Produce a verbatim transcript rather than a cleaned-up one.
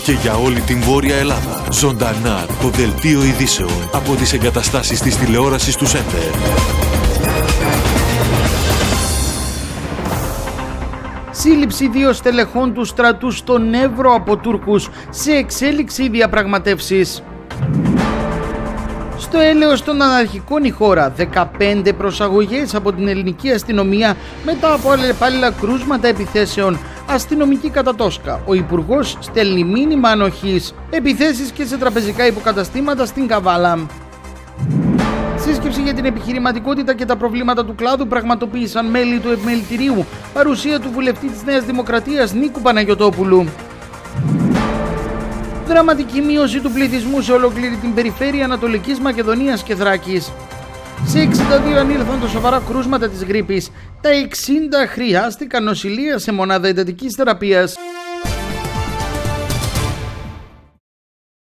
και για όλη την Βόρεια Ελλάδα. Ζωντανά το δελτίο ειδήσεων από τις εγκαταστάσεις της τηλεόρασης του Σέντερ. Σύλληψη δύο στελεχών του στρατού στον Εύρο από Τούρκους, σε εξέλιξη διαπραγματεύσεις. Στο έλεος των αναρχικών η χώρα, δεκαπέντε προσαγωγές από την ελληνική αστυνομία μετά από αλλεπάλληλα κρούσματα επιθέσεων. Αστυνομική κατατόσκα. Ο Υπουργός στέλνει μήνυμα ανοχής. Επιθέσεις και σε τραπεζικά υποκαταστήματα στην Καβάλα. Σύσκεψη για την επιχειρηματικότητα και τα προβλήματα του κλάδου πραγματοποίησαν μέλη του Επιμελητηρίου. Παρουσία του βουλευτή της Νέας Δημοκρατίας Νίκου Παναγιωτόπουλου. Δραματική μείωση του πληθυσμού σε ολόκληρη την περιφέρεια Ανατολικής Μακεδονίας και Θράκης. Σε εξήντα δύο ανήλθαν τα σοβαρά κρούσματα της γρίπης. Τα εξήντα χρειάστηκαν νοσηλεία σε μονάδα εντατικής θεραπείας.